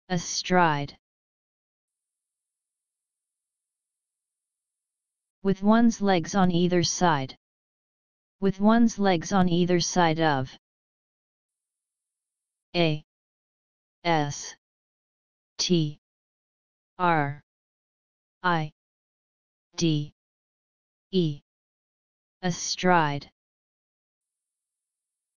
astride. With one's legs on either side. With one's legs on either side of. A S T R I D E. Astride.